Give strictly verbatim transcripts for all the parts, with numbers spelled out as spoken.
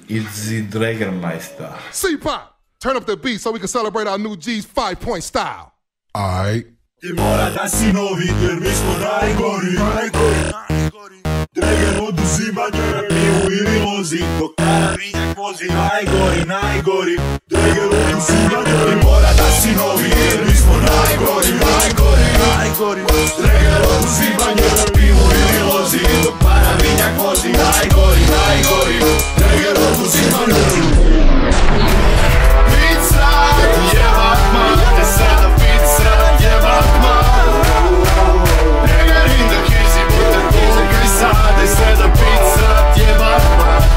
Izzy Dragermeister. C-Pop, turn up the beat so we can celebrate our new G's five-point style. Alright. Ti mora da si novi jer mi smo najgori, najgori. Drager oduzimanje, pivu ili lozi, dok Paravinjak vozi. Najgori, najgori, Drager oduzimanje. Ti mora da si novi jer mi smo najgori, najgori, najgori. Drager oduzimanje, pivu ili lozi, dok Paravinjak vozi. Najgori, najgori, Drager oduzimanje. Pizza, jebak mate, sada pizza, jebak mate. Drager in the kizi, puta kizi, grisade, sada pizza, jebak mate.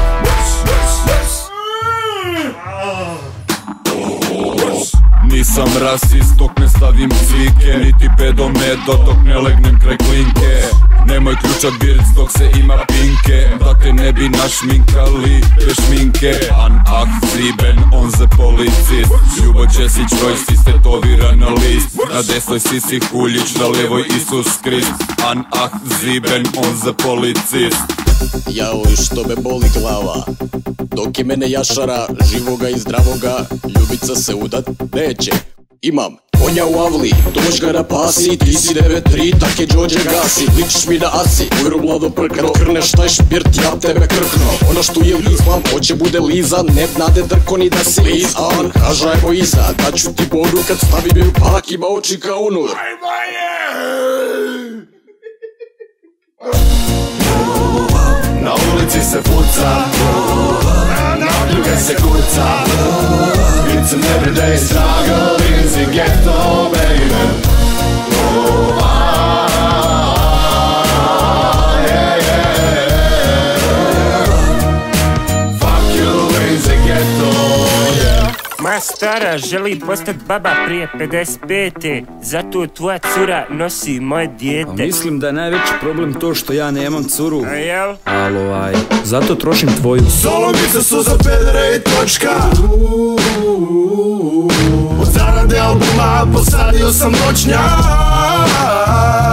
Nisam rasist dok ne stavim cvike, niti pedomedo dok ne legnem kraj klinke. Nemoj ključat birc dok se ima pinke, da te ne bi našminkali bez šminke. An ah sieben, on ze policist. Ljubo Česić, Rojs, istetoviran na list. Na desnoj Sisi Huljić, na levoj Isus Krist. An ah sieben, on ze policist. Jao i što me boli glava, dok je mene jašara, živoga i zdravoga, ljubica se udat neće. Imam konja u avli, doć ga napasi, ti si devet tri, tak je Đorđe gasi. Ličiš mi na asi, ujru mlado prkno, krneš taj špirt, ja tebe krkno. Ona što je lizman, hoće bude lizan, ne nade drko ni da si lizan. Kaža evo iza, da ću ti bodu kad stavi mi u pak, ima oči kao unur. Na ulici se fuca, na ljuge se kuca. It's an everyday struggle, it's a ghetto, baby. Oh, ah, yeah, yeah. Fuck you, it's a ghetto, yeah. Moja stara želi postat baba prije pedeset pete, zato tvoja cura nosi moje dijete. Mislim da je najveći problem to što ja nemam curu. A jel? Ali ovaj, zato trošim tvoju. Solomice su za pedere i točka. Od zarade albuma posadio sam noćnjak.